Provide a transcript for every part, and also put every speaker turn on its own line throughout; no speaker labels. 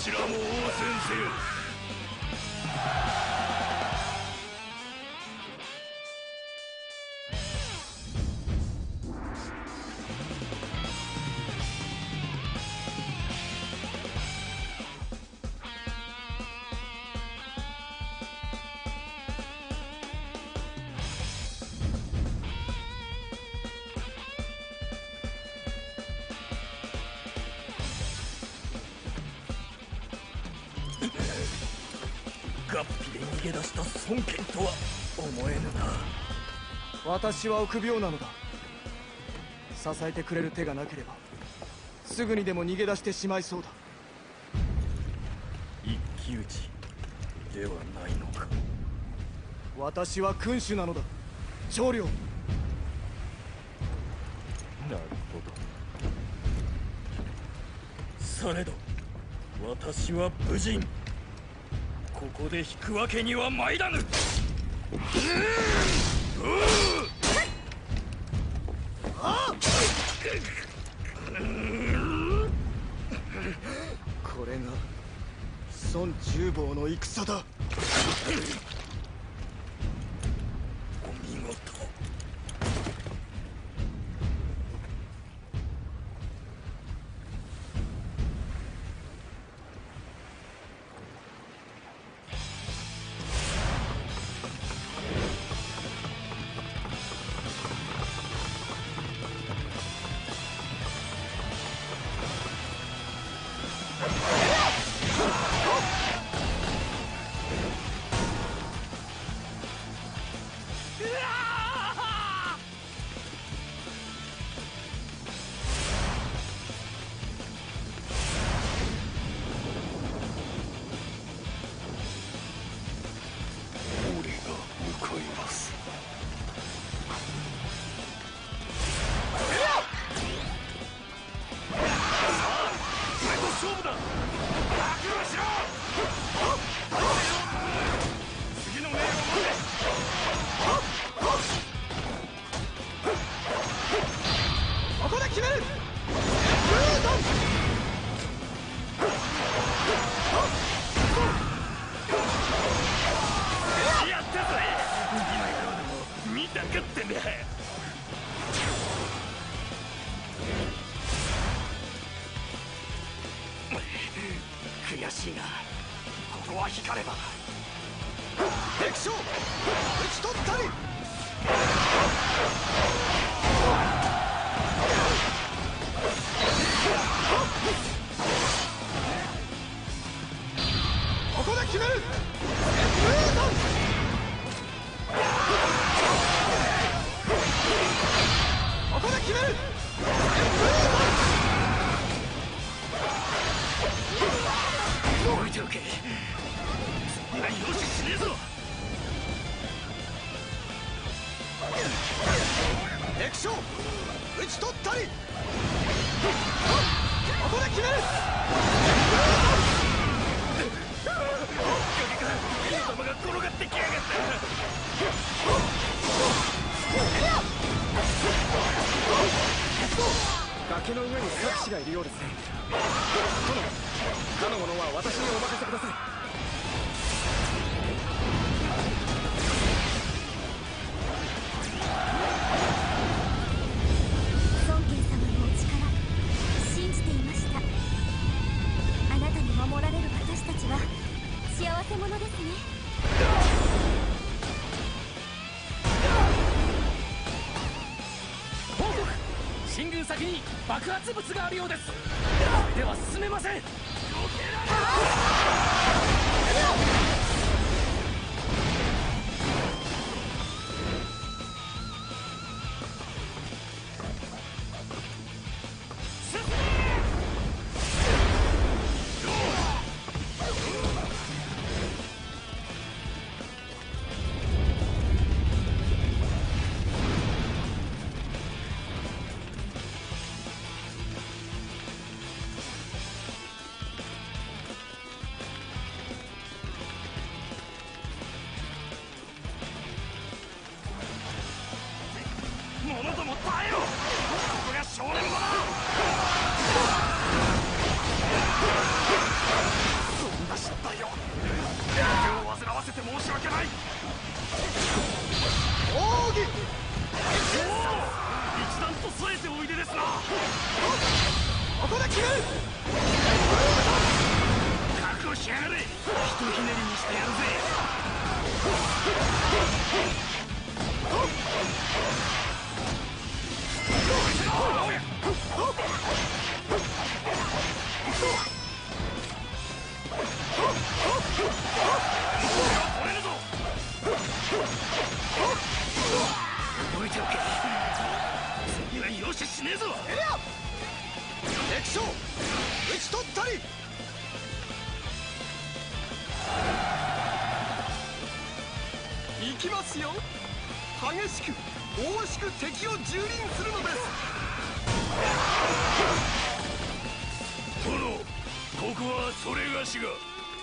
ちらも応戦せよ。ガッピで逃げ出した孫権とは思えぬな。
私は臆病なのだ。支えてくれる手がなければすぐにでも逃げ出してしまいそうだ。
一騎打ちではないのか。
私は君主なのだ、長領。
なるほど。されど私は武人、ここで引くわけには参らぬ。
これが孫重坊の戦だ。
お見事。悔しいがここは光れば。
敵将討ち取ったり。ここで決める。ここで決める。
動いておけ。そんな容赦しねえぞ。
敵将討ち取ったり。ここで決める。
貴様が転がってきやがった。
崖の上に策士がいるようですね。殿、他の者は私にお任せください。
孫権様のお力信じていました。あなたに守られる私たちは幸せ者ですね。
報告、進軍先に爆発物があるようです。では進めません。
訳ない。
奥義。
一段と添えておいでですな。
ここで決める。
覚悟しやがれ。ひとひねりにしてやるぜ。取れるぞ。動いておけ。次は容赦しねえぞ。
敵将討ち取ったり。行きますよ。激しく大しく敵を蹂躙するのです。
殿、ここはそれがしが。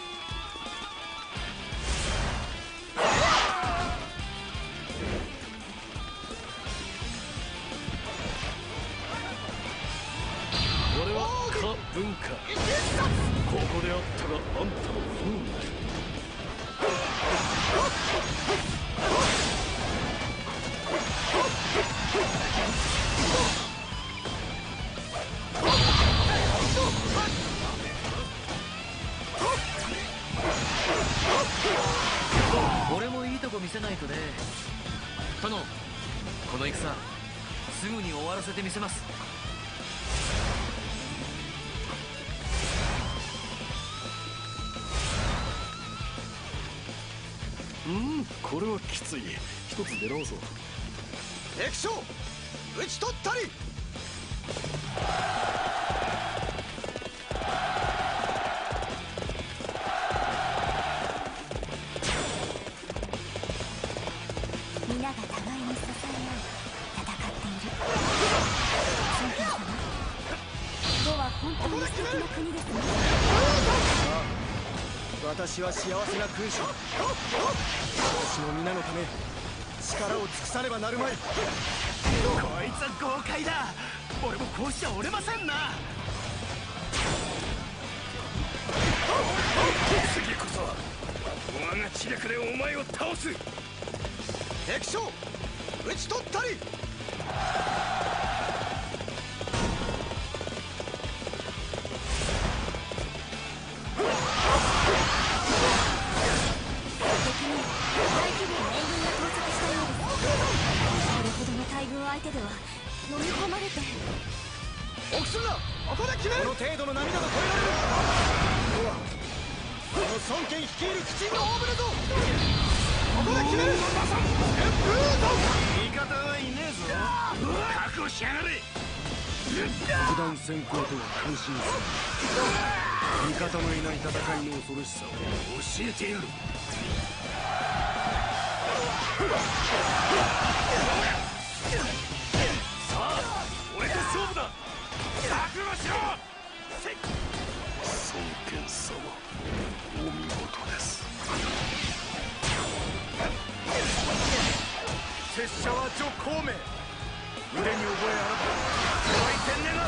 俺は可文化。ここであったがあんたの不運だよ。
俺もいいとこ見せないとね。殿、この戦すぐに終わらせてみせます。
これはきつい。一つ出直そう。
敵将討ち取ったり。
皆が互いに支え合い戦っている。孫権様、呉は本当に素敵な国ですね。
私は幸せな君主。私の皆のため力を尽くさねばなるまい。
こいつは豪快だ。俺もこうしちゃ折れませんな。次こそは我が知略でお前を倒す。
敵将討ち取ったり。
相手では飲み込まれて。
臆するな。ここで決める。この程度の波など越えられる。ではこの孫権率いる鬼神の大船ぞ。ここで決める。
味方はいねえぞ。覚悟しやがれ。
爆弾先行とは感心する。味方のいない戦いの恐ろしさを
教えてやる。さあ、俺と勝負だ。覚悟しろ。
孫権様、お見事です。
拙者は徐孔明。腕に覚えあらば弱い天然な。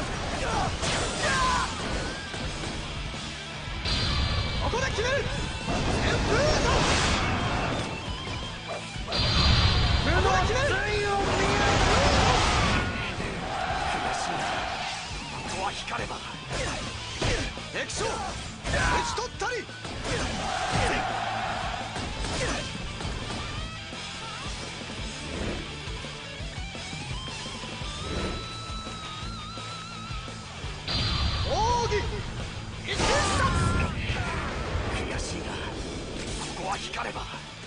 ここで決める。無能決める。
ここは光れば。
敵将討ち取ったり。奥義一撃殺。
悔しいがここは光れば。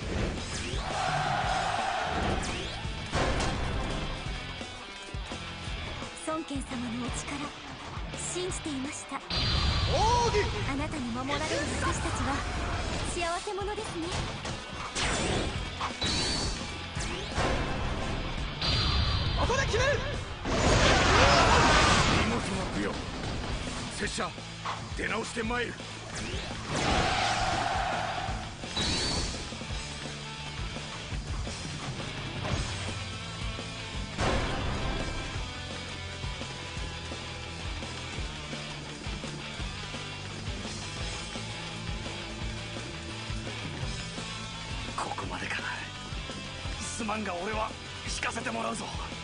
孫権様のお力信じていました。
奥義。
あなたに守られる私たちは幸せ者ですね。
ここで決める。
見事な舞踊。拙者出直して参る。こまでか。すまんが俺は引かせてもらうぞ。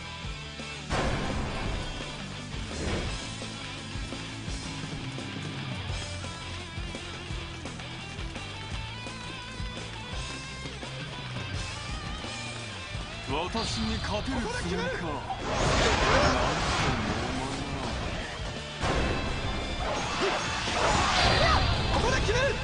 私に勝てるつもりか。
ここで決める。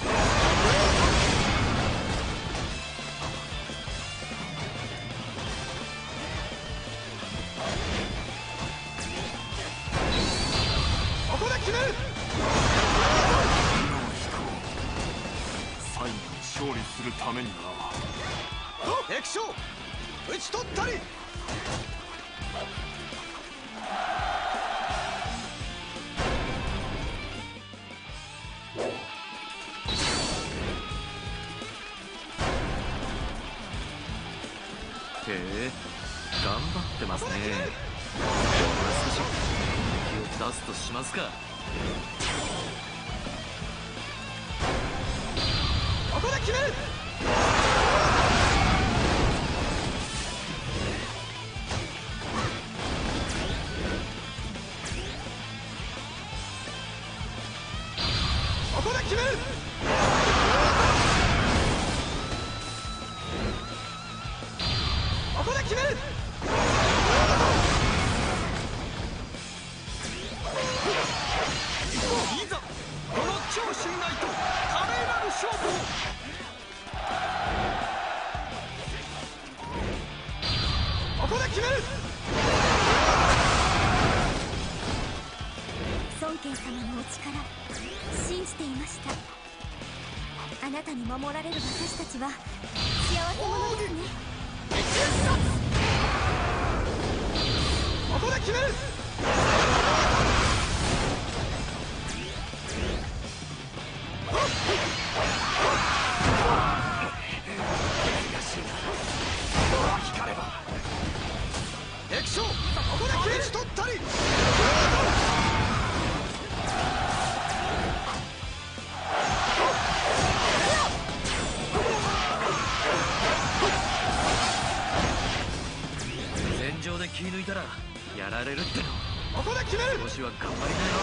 ここで決める。
最後に勝利するためにな。
液晶打ち取ったり。
へえ、頑張ってますね。もう少し気を出すとしますか。
ここで決める。ここで決める。ここで決める。いざこの超新ナイト華麗なる勝負を。ここで決める。
孫権様のお力信じていました。あなたに守られる私たちは幸せ者ですね。
ここで決める。
光れば
液晶ここで打ち取ったり。
戦場で気抜いたらやられるっての。
ここで決める。
調子は頑張りなよ。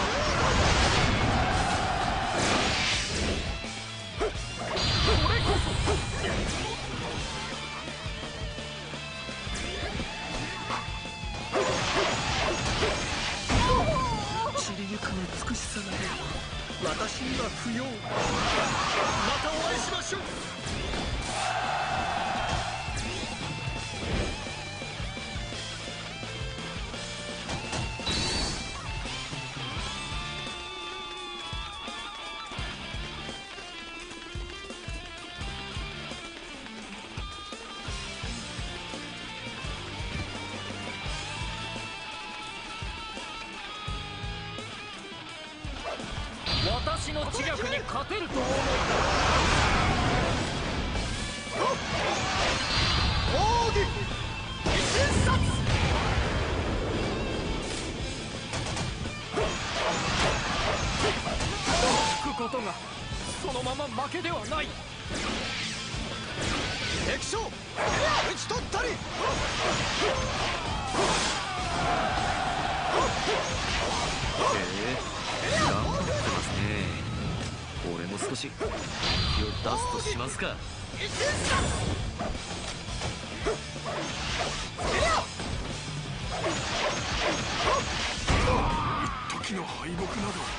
これこそ散りゆく美しさなど私には不要。またお会いしましょう。
私の知略に勝てると思う
奥義一殺。
引くことがそのまま負けではない。
液晶打ち取ったり。
へえ、頑張ってますね。俺も少し気を出すとしますか。
一時の敗北など